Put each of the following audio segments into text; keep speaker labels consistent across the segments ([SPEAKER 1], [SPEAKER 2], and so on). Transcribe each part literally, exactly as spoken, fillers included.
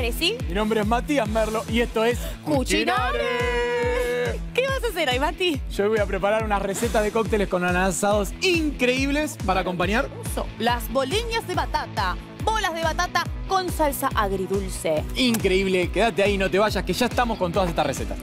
[SPEAKER 1] Alessi.
[SPEAKER 2] Mi nombre es Matías Merlo y esto es
[SPEAKER 1] Cucinare. ¿Qué vas a hacer hoy, Mati?
[SPEAKER 2] Yo voy a preparar unas recetas de cócteles con ananas asados increíbles para acompañar.
[SPEAKER 1] Eso, las boleñas de batata. Bolas de batata con salsa agridulce.
[SPEAKER 2] Increíble, quédate ahí, no te vayas, que ya estamos con todas estas recetas.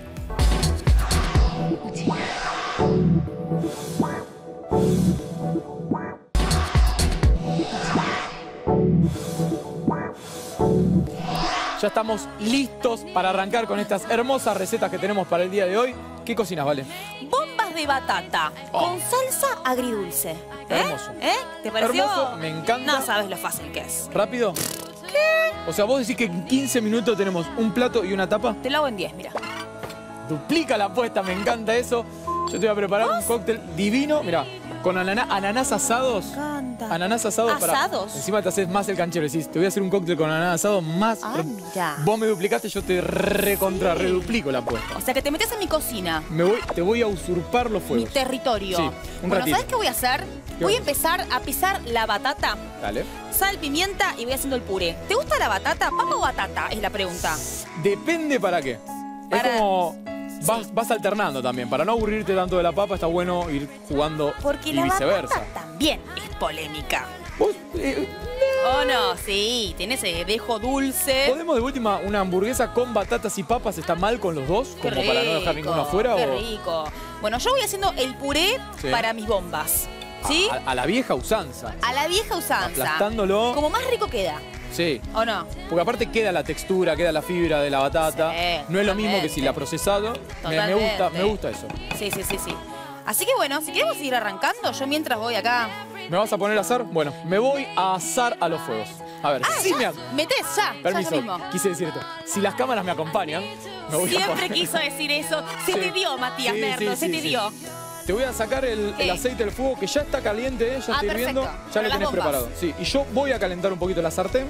[SPEAKER 2] Ya estamos listos para arrancar con estas hermosas recetas que tenemos para el día de hoy. ¿Qué cocinas, Vale?
[SPEAKER 1] Bombas de batata
[SPEAKER 2] Oh.
[SPEAKER 1] con salsa agridulce. ¿Eh?
[SPEAKER 2] Hermoso.
[SPEAKER 1] ¿Eh? ¿Te pareció?
[SPEAKER 2] Hermoso, me encanta.
[SPEAKER 1] No sabes lo fácil que es.
[SPEAKER 2] ¿Rápido?
[SPEAKER 1] ¿Qué?
[SPEAKER 2] O sea, vos decís que en quince minutos tenemos un plato y una tapa.
[SPEAKER 1] Te lo hago en diez, mira.
[SPEAKER 2] Duplica la apuesta, me encanta eso. Yo te voy a preparar un cóctel divino, mira, con ananá, ananás asados.
[SPEAKER 1] Me encanta.
[SPEAKER 2] Ananás asados para...
[SPEAKER 1] ¿Asados?
[SPEAKER 2] Encima te haces más el canchero, decís, te voy a hacer un cóctel con ananás asado más...
[SPEAKER 1] Ah, mira.
[SPEAKER 2] Vos me duplicaste, yo te recontra,
[SPEAKER 1] Sí.
[SPEAKER 2] reduplico la apuesta.
[SPEAKER 1] O sea, que te metes en mi cocina.
[SPEAKER 2] Me voy, te voy a usurpar los
[SPEAKER 1] Mi
[SPEAKER 2] fuegos.
[SPEAKER 1] territorio.
[SPEAKER 2] Sí, un
[SPEAKER 1] bueno,
[SPEAKER 2] ratito.
[SPEAKER 1] ¿sabes qué voy a hacer?
[SPEAKER 2] ¿Qué
[SPEAKER 1] Voy a
[SPEAKER 2] vas?
[SPEAKER 1] empezar a pisar la batata,
[SPEAKER 2] Dale.
[SPEAKER 1] sal, pimienta y voy haciendo el puré. ¿Te gusta la batata? ¿Papa o batata? Es la pregunta.
[SPEAKER 2] Depende para qué.
[SPEAKER 1] Para-
[SPEAKER 2] Es como... Vas, vas alternando también. Para no aburrirte tanto de la papa, está bueno ir jugando
[SPEAKER 1] Porque
[SPEAKER 2] y
[SPEAKER 1] la
[SPEAKER 2] viceversa.
[SPEAKER 1] batata también es polémica.
[SPEAKER 2] Vos, eh,
[SPEAKER 1] ¿O no? Sí, tiene ese dejo dulce.
[SPEAKER 2] ¿podemos de última una hamburguesa con batatas y papas? ¿Está mal con los dos?
[SPEAKER 1] Qué
[SPEAKER 2] Como para no dejar
[SPEAKER 1] rico,
[SPEAKER 2] ninguno afuera.
[SPEAKER 1] Qué
[SPEAKER 2] o...
[SPEAKER 1] rico. Bueno, yo voy haciendo el puré
[SPEAKER 2] Sí.
[SPEAKER 1] para mis bombas. ¿Sí?
[SPEAKER 2] A, a la vieja usanza.
[SPEAKER 1] A la vieja usanza.
[SPEAKER 2] Aplastándolo.
[SPEAKER 1] Como más rico queda.
[SPEAKER 2] Sí.
[SPEAKER 1] ¿O no?
[SPEAKER 2] Porque aparte queda la textura, queda la fibra de la batata.
[SPEAKER 1] Sí,
[SPEAKER 2] no es lo mismo que si
[SPEAKER 1] totalmente.
[SPEAKER 2] la procesado. Me, me
[SPEAKER 1] Totalmente.
[SPEAKER 2] gusta, me gusta eso.
[SPEAKER 1] Sí, sí, sí, sí. Así que bueno, si queremos seguir arrancando, yo mientras voy acá.
[SPEAKER 2] ¿Me vas a poner a asar? Bueno, me voy a asar a los fuegos. A ver,
[SPEAKER 1] Ah,
[SPEAKER 2] sí
[SPEAKER 1] ya.
[SPEAKER 2] me...
[SPEAKER 1] Metés ya.
[SPEAKER 2] Permiso,
[SPEAKER 1] Ya, ya mismo.
[SPEAKER 2] quise decir esto. Si las cámaras me acompañan, me voy a
[SPEAKER 1] Siempre
[SPEAKER 2] poner...
[SPEAKER 1] quiso decir eso. Se
[SPEAKER 2] Sí.
[SPEAKER 1] te dio, Matías
[SPEAKER 2] Sí,
[SPEAKER 1] Merlo,
[SPEAKER 2] sí,
[SPEAKER 1] se
[SPEAKER 2] sí,
[SPEAKER 1] te
[SPEAKER 2] sí.
[SPEAKER 1] dio.
[SPEAKER 2] Te voy a sacar el,
[SPEAKER 1] ¿Qué?
[SPEAKER 2] el aceite del fuego que ya está caliente, ¿eh? Ya
[SPEAKER 1] Ah,
[SPEAKER 2] estoy hirviendo.
[SPEAKER 1] perfecto.
[SPEAKER 2] Ya
[SPEAKER 1] Para
[SPEAKER 2] lo
[SPEAKER 1] las
[SPEAKER 2] tenés
[SPEAKER 1] bombas.
[SPEAKER 2] preparado. Sí, y yo voy a calentar un poquito la sartén.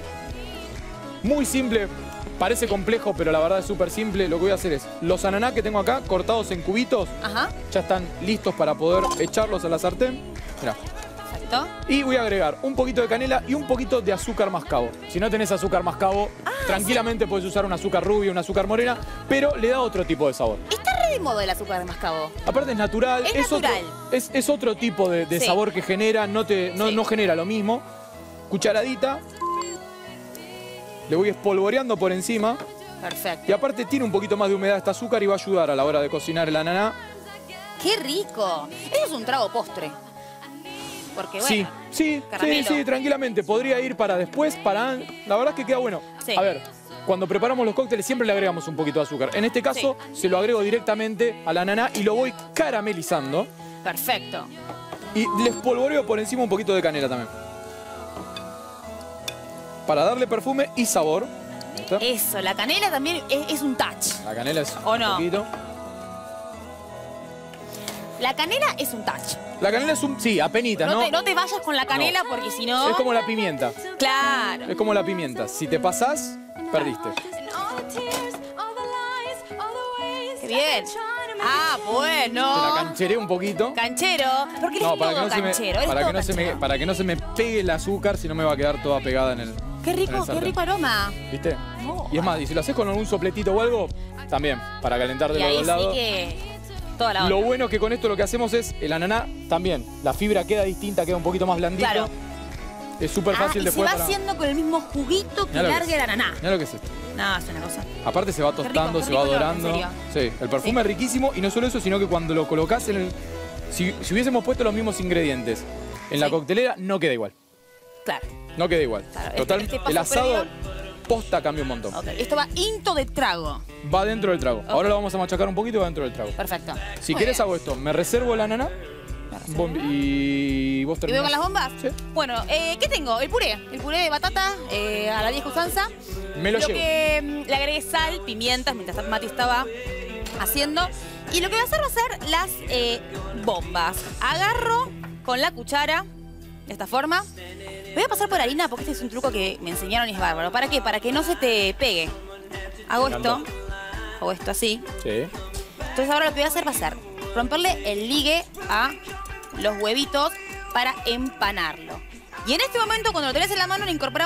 [SPEAKER 2] Muy simple, parece complejo, pero la verdad es súper simple. Lo que voy a hacer es, los ananá que tengo acá, cortados en cubitos,
[SPEAKER 1] Ajá.
[SPEAKER 2] ya están listos para poder echarlos a la sartén. Mirá.
[SPEAKER 1] Exacto.
[SPEAKER 2] Y voy a agregar un poquito de canela y un poquito de azúcar mascabo. Si no tenés azúcar mascabo,
[SPEAKER 1] Ah,
[SPEAKER 2] tranquilamente puedes usar un azúcar rubio, un azúcar morena, pero le da otro tipo de sabor.
[SPEAKER 1] Está re de moda el azúcar de mascabo.
[SPEAKER 2] Aparte es natural.
[SPEAKER 1] Es natural.
[SPEAKER 2] Otro, es, es otro tipo de, de
[SPEAKER 1] Sí.
[SPEAKER 2] sabor que genera, no, te, no,
[SPEAKER 1] Sí.
[SPEAKER 2] no genera lo mismo. Cucharadita. Le voy espolvoreando por encima.
[SPEAKER 1] Perfecto.
[SPEAKER 2] Y aparte tiene un poquito más de humedad este azúcar y va a ayudar a la hora de cocinar el ananá.
[SPEAKER 1] ¡Qué rico! Eso es un trago postre. Porque bueno.
[SPEAKER 2] Sí, sí, sí,
[SPEAKER 1] caramelo.
[SPEAKER 2] sí, tranquilamente. Podría ir para después, para... La verdad es que queda bueno.
[SPEAKER 1] Sí.
[SPEAKER 2] A ver, cuando preparamos los cócteles siempre le agregamos un poquito de azúcar. En este caso se lo agrego directamente al ananá y lo voy caramelizando.
[SPEAKER 1] Perfecto.
[SPEAKER 2] Y les polvoreo por encima un poquito de canela también. Para darle perfume y sabor. Ahí está.
[SPEAKER 1] Eso, la canela también es, es un touch.
[SPEAKER 2] La canela es
[SPEAKER 1] ¿O
[SPEAKER 2] un
[SPEAKER 1] no?
[SPEAKER 2] poquito.
[SPEAKER 1] La canela es un touch.
[SPEAKER 2] La canela es un... Sí, apenita,
[SPEAKER 1] No,
[SPEAKER 2] ¿no?
[SPEAKER 1] te, no te vayas con la canela porque si no...
[SPEAKER 2] Es como la pimienta.
[SPEAKER 1] Claro.
[SPEAKER 2] Es como la pimienta. Si te pasás, perdiste.
[SPEAKER 1] Qué bien. Ah,
[SPEAKER 2] Te la
[SPEAKER 1] bueno.
[SPEAKER 2] cancheré un poquito.
[SPEAKER 1] Canchero. ¿Por qué eres
[SPEAKER 2] No, para que
[SPEAKER 1] todo
[SPEAKER 2] no, se me,
[SPEAKER 1] canchero? Eres
[SPEAKER 2] para,
[SPEAKER 1] todo
[SPEAKER 2] que no se me,
[SPEAKER 1] canchero.
[SPEAKER 2] para que no se me pegue el azúcar, si no me va a quedar toda pegada en el...
[SPEAKER 1] Qué
[SPEAKER 2] en
[SPEAKER 1] rico,
[SPEAKER 2] el
[SPEAKER 1] qué
[SPEAKER 2] sartén.
[SPEAKER 1] rico aroma.
[SPEAKER 2] ¿Viste?
[SPEAKER 1] No.
[SPEAKER 2] Y es más, y si lo haces con algún sopletito o algo, también, para calentar de
[SPEAKER 1] Y
[SPEAKER 2] los
[SPEAKER 1] ahí
[SPEAKER 2] dos
[SPEAKER 1] sí
[SPEAKER 2] lados.
[SPEAKER 1] que... Toda la onda.
[SPEAKER 2] Lo bueno es que con esto lo que hacemos es, el ananá también, la fibra queda distinta, queda un poquito más blandito.
[SPEAKER 1] Claro.
[SPEAKER 2] Es súper
[SPEAKER 1] Ah,
[SPEAKER 2] fácil
[SPEAKER 1] y se
[SPEAKER 2] después
[SPEAKER 1] va
[SPEAKER 2] para...
[SPEAKER 1] haciendo con el mismo juguito que
[SPEAKER 2] Mirá lo que
[SPEAKER 1] larga
[SPEAKER 2] es.
[SPEAKER 1] el ananá.
[SPEAKER 2] Mirá lo que es esto.
[SPEAKER 1] No, es una cosa.
[SPEAKER 2] Aparte se va
[SPEAKER 1] rico,
[SPEAKER 2] tostando,
[SPEAKER 1] qué
[SPEAKER 2] se va
[SPEAKER 1] rico el horno,
[SPEAKER 2] dorando.
[SPEAKER 1] en
[SPEAKER 2] Sí, el perfume es riquísimo y no solo eso, sino que cuando lo colocás en el... Si, si hubiésemos puesto los mismos ingredientes en la
[SPEAKER 1] Sí.
[SPEAKER 2] coctelera, no queda igual.
[SPEAKER 1] Claro.
[SPEAKER 2] No queda igual.
[SPEAKER 1] Claro, este-
[SPEAKER 2] Total,
[SPEAKER 1] este paso
[SPEAKER 2] el asado
[SPEAKER 1] previo-
[SPEAKER 2] posta cambia un montón.
[SPEAKER 1] Ok, esto va into de trago.
[SPEAKER 2] Va dentro del trago. Ahora lo vamos a machacar un poquito y va dentro del trago.
[SPEAKER 1] Perfecto.
[SPEAKER 2] Si
[SPEAKER 1] Muy
[SPEAKER 2] querés
[SPEAKER 1] bien.
[SPEAKER 2] hago esto, me reservo el ananá bom- y vos
[SPEAKER 1] ¿Y veo
[SPEAKER 2] terminás.
[SPEAKER 1] con las bombas?
[SPEAKER 2] Sí.
[SPEAKER 1] Bueno, eh, ¿qué tengo? El puré. El puré de batata eh, a la vieja usanza.
[SPEAKER 2] Me lo llevo.
[SPEAKER 1] que mm, le agregué sal, pimientas, mientras Mati estaba haciendo. Y lo que voy a hacer va a ser las eh, bombas. Agarro con la cuchara, de esta forma. Voy a pasar por harina porque este es un truco que me enseñaron y es bárbaro. ¿Para qué? Para que no se te pegue. Hago
[SPEAKER 2] Me
[SPEAKER 1] esto.
[SPEAKER 2] encantó.
[SPEAKER 1] Hago esto así.
[SPEAKER 2] Sí.
[SPEAKER 1] Entonces ahora lo que voy a hacer va a ser romperle el ligue a los huevitos para empanarlo. Y en este momento, cuando lo tenés en la mano, le incorporamos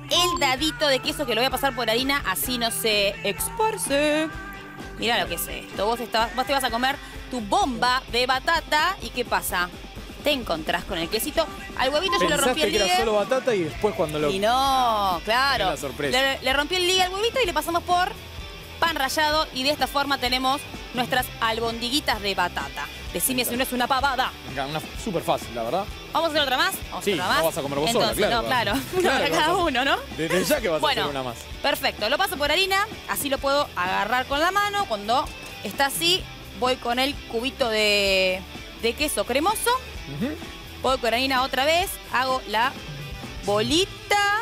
[SPEAKER 1] el dadito de queso que lo voy a pasar por harina, así no se esparce. Mirá lo que es esto. Vos, estás, vos te vas a comer tu bomba de batata y ¿qué pasa? Te encontrás con el quesito. Al huevito yo le rompí el ligue.
[SPEAKER 2] Pensaste que era solo batata y después cuando lo...
[SPEAKER 1] Y no, claro.
[SPEAKER 2] Es la sorpresa.
[SPEAKER 1] Le, le rompí el ligue al huevito y le pasamos por pan rallado y de esta forma tenemos nuestras albondiguitas de batata. Decime si no es una pavada.
[SPEAKER 2] Una súper fácil, la verdad.
[SPEAKER 1] ¿Vamos a hacer otra más? ¿Vamos
[SPEAKER 2] sí,
[SPEAKER 1] a hacer otra más?
[SPEAKER 2] no vas a comer vos
[SPEAKER 1] Entonces,
[SPEAKER 2] sola, claro.
[SPEAKER 1] No, claro.
[SPEAKER 2] Claro,
[SPEAKER 1] Una para cada uno, ¿no?
[SPEAKER 2] Desde ya que vas
[SPEAKER 1] bueno,
[SPEAKER 2] a hacer una más.
[SPEAKER 1] Perfecto. Lo paso por harina, así lo puedo agarrar con la mano. Cuando está así, voy con el cubito de, de queso cremoso. Uh-huh. Voy con harina otra vez, hago la bolita.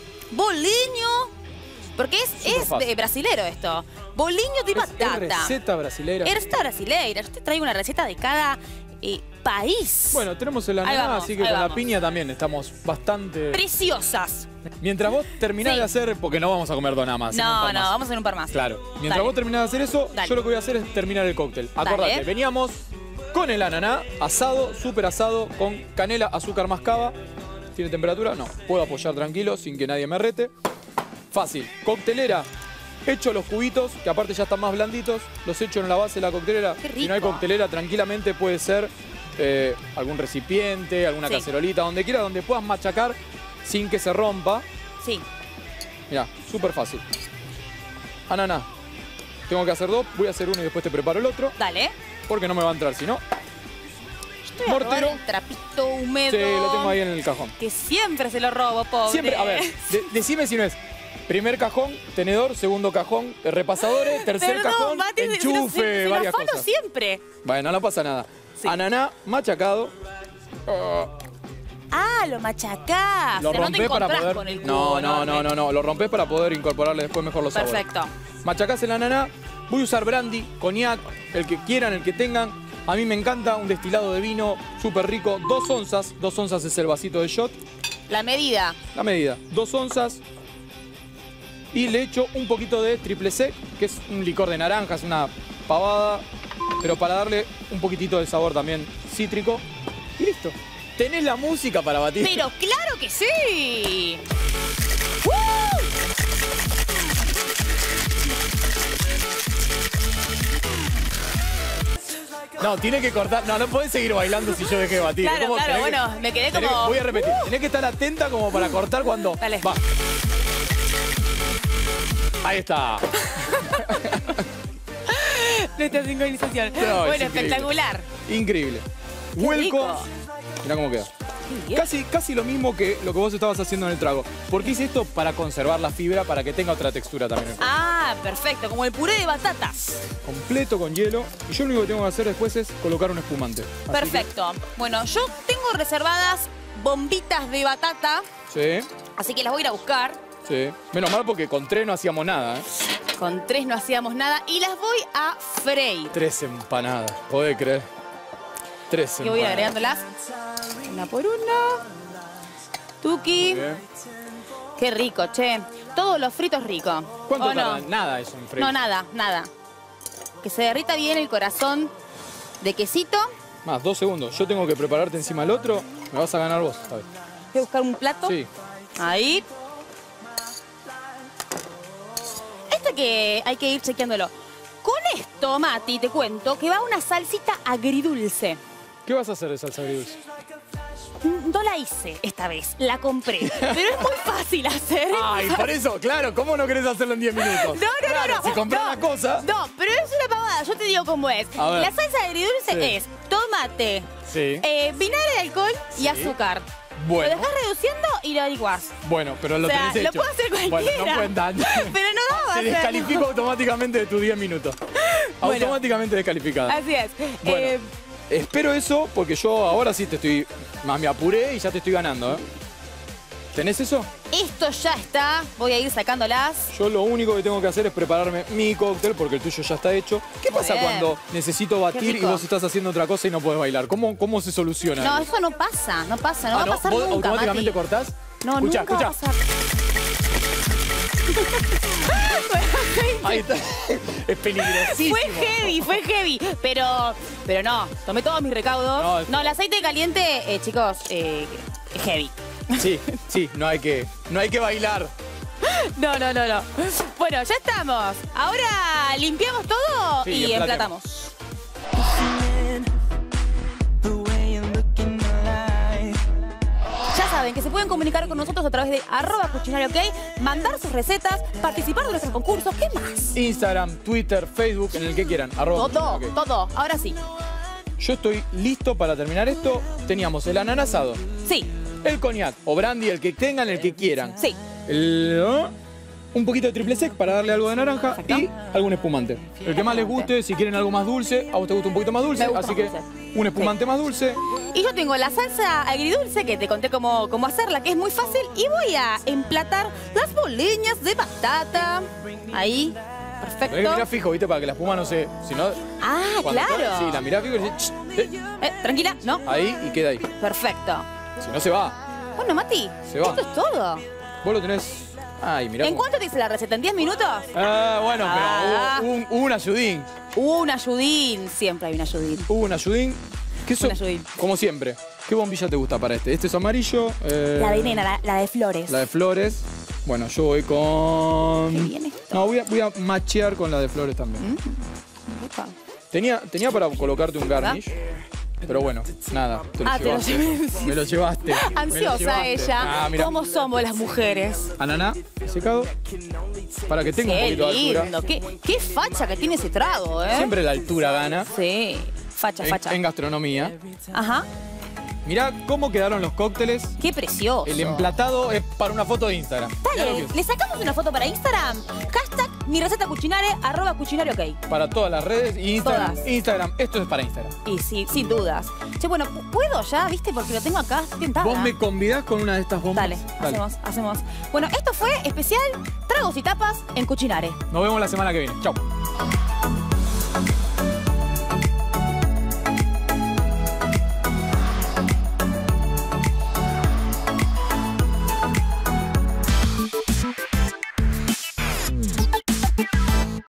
[SPEAKER 1] Boliño. Porque es, es de brasilero esto. Boliño de batata.
[SPEAKER 2] Es receta brasileira.
[SPEAKER 1] Es receta brasileira. Yo te traigo una receta de cada eh, país.
[SPEAKER 2] Bueno, tenemos el ananá, así que con vamos. la piña también estamos bastante...
[SPEAKER 1] Preciosas.
[SPEAKER 2] Mientras vos terminás sí. de hacer, porque no vamos a comer doná más.
[SPEAKER 1] No, no,
[SPEAKER 2] más.
[SPEAKER 1] vamos a hacer un par más.
[SPEAKER 2] Claro. Mientras Dale. vos terminás de hacer eso, Dale. yo lo que voy a hacer es terminar el cóctel. Acordate, Dale. veníamos con el ananá asado, súper asado, con canela, azúcar mascaba. ¿Tiene temperatura? No. Puedo apoyar tranquilo, sin que nadie me rete. Fácil. Coctelera. Echo los cubitos, que aparte ya están más blanditos. Los echo en la base de la coctelera. Si no hay coctelera, tranquilamente puede ser eh, algún recipiente, alguna sí. cacerolita, donde quiera, donde puedas machacar sin que se rompa.
[SPEAKER 1] Sí.
[SPEAKER 2] Mirá, súper fácil. Ananá. Tengo que hacer dos, voy a hacer uno y después te preparo el otro.
[SPEAKER 1] Dale.
[SPEAKER 2] Porque no me va a entrar, si no.
[SPEAKER 1] Estoy mortero. El trapito húmedo.
[SPEAKER 2] Sí, lo tengo ahí en el cajón.
[SPEAKER 1] Que siempre se lo robo, pobre.
[SPEAKER 2] Siempre, a ver, de, decime si no es. Primer cajón, tenedor, segundo cajón, repasadores, tercer
[SPEAKER 1] Perdón,
[SPEAKER 2] cajón,
[SPEAKER 1] Mati,
[SPEAKER 2] enchufe,
[SPEAKER 1] se, se, se
[SPEAKER 2] varias
[SPEAKER 1] lo
[SPEAKER 2] cosas.
[SPEAKER 1] siempre.
[SPEAKER 2] Bueno, no pasa nada. Sí. Ananá machacado. Uh,
[SPEAKER 1] ah, lo machacás.
[SPEAKER 2] Lo rompés
[SPEAKER 1] no
[SPEAKER 2] para poder.
[SPEAKER 1] Con el cubo,
[SPEAKER 2] no, no, no, no, no. Lo rompés para poder incorporarle después mejor los sabores.
[SPEAKER 1] Perfecto.
[SPEAKER 2] Machacás el ananá. Voy a usar brandy, coñac, el que quieran, el que tengan. A mí me encanta un destilado de vino súper rico. Dos onzas. Dos onzas es el vasito de shot.
[SPEAKER 1] La medida.
[SPEAKER 2] La medida. Dos onzas. Y le echo un poquito de triple sec, que es un licor de naranja, es una pavada, pero para darle un poquitito de sabor también cítrico. Y listo. Tenés la música para batir.
[SPEAKER 1] Pero claro que sí. ¡Uh!
[SPEAKER 2] No, tiene que cortar. No, no podés seguir bailando si yo dejé de batir.
[SPEAKER 1] Claro, claro, bueno, que, me quedé como...
[SPEAKER 2] Que, voy a repetir. Uh. Tenés que estar atenta como para cortar cuando...
[SPEAKER 1] Dale.
[SPEAKER 2] Va. Ahí está.
[SPEAKER 1] Nuestra sincronización.
[SPEAKER 2] No,
[SPEAKER 1] bueno, espectacular.
[SPEAKER 2] Increíble. Vuelco. Mirá cómo queda. Casi, casi lo mismo que lo que vos estabas haciendo en el trago. Porque hice esto para conservar la fibra, para que tenga otra textura también.
[SPEAKER 1] Ah, perfecto. Como el puré de batatas.
[SPEAKER 2] Completo con hielo. Y yo lo único que tengo que hacer después es colocar un espumante. Así
[SPEAKER 1] perfecto. Que... Bueno, yo tengo reservadas bombitas de batata.
[SPEAKER 2] Sí.
[SPEAKER 1] Así que las voy a ir a buscar.
[SPEAKER 2] Sí. Menos mal porque con tres no hacíamos nada, ¿eh?
[SPEAKER 1] Con tres no hacíamos nada. Y las voy a freír.
[SPEAKER 2] Tres empanadas. ¿Podés creer? Tres empanadas.
[SPEAKER 1] Yo voy agregándolas una por una. Tuki. Qué rico, che. Todos los fritos ricos.
[SPEAKER 2] ¿Cuánto tarda? No? Nada eso en freír.
[SPEAKER 1] No, nada, nada. Que se derrita bien el corazón de quesito.
[SPEAKER 2] Más, dos segundos. Yo tengo que prepararte encima del otro. Me vas a ganar vos. A ver.
[SPEAKER 1] Voy a buscar un plato.
[SPEAKER 2] Sí.
[SPEAKER 1] Ahí. Este que hay que ir chequeándolo. Con esto, Mati, te cuento que va una salsita agridulce.
[SPEAKER 2] ¿Qué vas a hacer de salsa agridulce?
[SPEAKER 1] No la hice esta vez, la compré. Pero es muy fácil hacer.
[SPEAKER 2] Ay, por eso, claro, ¿cómo no querés hacerlo en diez minutos?
[SPEAKER 1] No, no,
[SPEAKER 2] claro,
[SPEAKER 1] no, no.
[SPEAKER 2] Si comprás
[SPEAKER 1] no,
[SPEAKER 2] la cosa...
[SPEAKER 1] No, pero es una pavada, yo te digo cómo es. La salsa agridulce sí. es tomate,
[SPEAKER 2] sí.
[SPEAKER 1] eh, vinagre de alcohol sí. y azúcar.
[SPEAKER 2] Bueno.
[SPEAKER 1] Lo dejás reduciendo y lo licuás.
[SPEAKER 2] Bueno, pero lo
[SPEAKER 1] o sea,
[SPEAKER 2] tenés hecho.
[SPEAKER 1] Lo puedo hacer cualquiera.
[SPEAKER 2] Bueno, no cuentan.
[SPEAKER 1] Pero no daba
[SPEAKER 2] Te descalifico automáticamente de tus diez minutos. Bueno, automáticamente descalificada.
[SPEAKER 1] Así es.
[SPEAKER 2] Bueno,
[SPEAKER 1] eh,
[SPEAKER 2] espero eso porque yo ahora sí te estoy... Más me apuré y ya te estoy ganando, ¿eh? ¿Tenés eso?
[SPEAKER 1] Esto ya está. Voy a ir sacándolas.
[SPEAKER 2] Yo lo único que tengo que hacer es prepararme mi cóctel porque el tuyo ya está hecho. ¿Qué
[SPEAKER 1] Muy
[SPEAKER 2] pasa
[SPEAKER 1] bien.
[SPEAKER 2] cuando necesito batir y vos estás haciendo otra cosa y no podés bailar? ¿Cómo, cómo se soluciona?
[SPEAKER 1] No, eso no pasa. No pasa. No
[SPEAKER 2] ah,
[SPEAKER 1] va
[SPEAKER 2] no,
[SPEAKER 1] a pasar
[SPEAKER 2] ¿vos
[SPEAKER 1] nunca,
[SPEAKER 2] automáticamente
[SPEAKER 1] Mati.
[SPEAKER 2] cortás?
[SPEAKER 1] No,
[SPEAKER 2] escuchá,
[SPEAKER 1] nunca
[SPEAKER 2] escuchá.
[SPEAKER 1] va a pasar.
[SPEAKER 2] Ahí está. Es peligrosísimo.
[SPEAKER 1] Fue heavy, fue heavy. Pero, pero no, tomé todos mis recaudos. No,
[SPEAKER 2] No,
[SPEAKER 1] no el aceite caliente, eh, chicos, eh, es heavy.
[SPEAKER 2] Sí, sí, no hay que, no hay que bailar.
[SPEAKER 1] No, no, no, no. Bueno, ya estamos. Ahora limpiamos todo
[SPEAKER 2] Sí,
[SPEAKER 1] y
[SPEAKER 2] emplatemos.
[SPEAKER 1] emplatamos. Ya saben que se pueden comunicar con nosotros a través de arroba cuchinario ok, mandar sus recetas, participar de nuestros concursos. ¿Qué más?
[SPEAKER 2] Instagram, Twitter, Facebook, en el que quieran. Arroba
[SPEAKER 1] Todo,
[SPEAKER 2] cuchinario ok.
[SPEAKER 1] todo. Ahora sí.
[SPEAKER 2] Yo estoy listo para terminar esto. Teníamos el ananasado,
[SPEAKER 1] Sí,
[SPEAKER 2] el cognac o brandy, el que tengan, el que quieran.
[SPEAKER 1] sí.
[SPEAKER 2] El, ¿no? Un poquito de triple sec para darle algo de naranja.
[SPEAKER 1] Perfecto.
[SPEAKER 2] Y algún espumante. El que más les guste, si quieren algo más dulce, a vos te gusta un poquito más dulce,
[SPEAKER 1] Me gusta
[SPEAKER 2] así
[SPEAKER 1] más
[SPEAKER 2] que
[SPEAKER 1] dulce.
[SPEAKER 2] un espumante más dulce.
[SPEAKER 1] Y yo tengo la salsa agridulce que te conté cómo, cómo hacerla, que es muy fácil. Y voy a emplatar las boliñas de batata. Ahí.
[SPEAKER 2] Tenés que
[SPEAKER 1] Perfecto.
[SPEAKER 2] mirar fijo, ¿viste? Para que la espuma no se... Si no,
[SPEAKER 1] Ah,
[SPEAKER 2] cuando
[SPEAKER 1] claro.
[SPEAKER 2] cae, sí, la mirás fijo y decís, "Ch", eh,
[SPEAKER 1] Eh, tranquila, ¿no?
[SPEAKER 2] ahí y queda ahí.
[SPEAKER 1] Perfecto.
[SPEAKER 2] Si no se va.
[SPEAKER 1] Bueno, Mati,
[SPEAKER 2] Se va.
[SPEAKER 1] esto es todo.
[SPEAKER 2] Vos lo tenés... Ay, mirá.
[SPEAKER 1] ¿En
[SPEAKER 2] cómo-
[SPEAKER 1] cuánto te hice la receta? ¿En diez minutos?
[SPEAKER 2] Ah, bueno,
[SPEAKER 1] Ah.
[SPEAKER 2] pero hubo, hubo un, hubo un ayudín.
[SPEAKER 1] Un ayudín. Siempre hay un ayudín.
[SPEAKER 2] Hubo un ayudín. ¿Qué so-
[SPEAKER 1] Un ayudín.
[SPEAKER 2] Como siempre. ¿Qué bombilla te gusta para este? Este es amarillo. eh,
[SPEAKER 1] La de nena, la, la de flores.
[SPEAKER 2] La de flores. Bueno, yo voy con...
[SPEAKER 1] Qué bien esto.
[SPEAKER 2] No, voy a, voy a machear con la de flores también.
[SPEAKER 1] Opa.
[SPEAKER 2] Tenía, tenía para colocarte un garnish. Pero bueno, nada, te lo
[SPEAKER 1] Ah, te lo
[SPEAKER 2] llevaste.
[SPEAKER 1] llevé.
[SPEAKER 2] Me lo llevaste. me lo
[SPEAKER 1] Ansiosa
[SPEAKER 2] llevaste.
[SPEAKER 1] ella.
[SPEAKER 2] Ah, mira.
[SPEAKER 1] ¿Cómo somos las mujeres?
[SPEAKER 2] Ananá, secado. Para que tenga un
[SPEAKER 1] Qué
[SPEAKER 2] poquito de
[SPEAKER 1] lindo.
[SPEAKER 2] altura.
[SPEAKER 1] Qué, qué facha que tiene ese trago, ¿eh?
[SPEAKER 2] Siempre la altura gana.
[SPEAKER 1] Sí. Facha,
[SPEAKER 2] En,
[SPEAKER 1] facha.
[SPEAKER 2] en gastronomía.
[SPEAKER 1] Ajá.
[SPEAKER 2] Mirá cómo quedaron los cócteles.
[SPEAKER 1] Qué precioso.
[SPEAKER 2] El emplatado es para una foto de Instagram. Mirá lo
[SPEAKER 1] Dale,
[SPEAKER 2] que es.
[SPEAKER 1] ¿le sacamos una foto para Instagram? Hashtag mi receta cuchinare, arroba cuchinario ok.
[SPEAKER 2] Para todas las redes y Instagram.
[SPEAKER 1] Todas.
[SPEAKER 2] Instagram, esto es para Instagram.
[SPEAKER 1] Y sí, sin dudas. Che, bueno, ¿puedo ya, viste? Porque lo tengo acá, estoy tentada.
[SPEAKER 2] Vos me convidás con una de estas bombas.
[SPEAKER 1] Dale, hacemos, hacemos. Bueno, esto fue especial Tragos y Tapas en Cuchinare.
[SPEAKER 2] Nos vemos la semana que viene. Chau.